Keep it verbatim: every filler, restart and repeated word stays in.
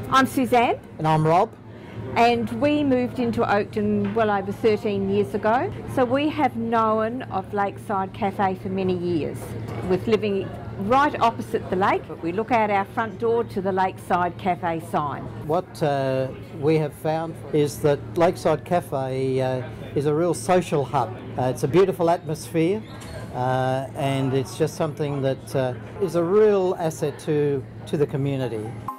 I'm Suzanne. And I'm Rob. And we moved into Oakton well over thirteen years ago. So we have known of Lakeside Cafe for many years. With living right opposite the lake, we look out our front door to the Lakeside Cafe sign. What uh, we have found is that Lakeside Cafe uh, is a real social hub. Uh, it's a beautiful atmosphere uh, and it's just something that uh, is a real asset to, to the community.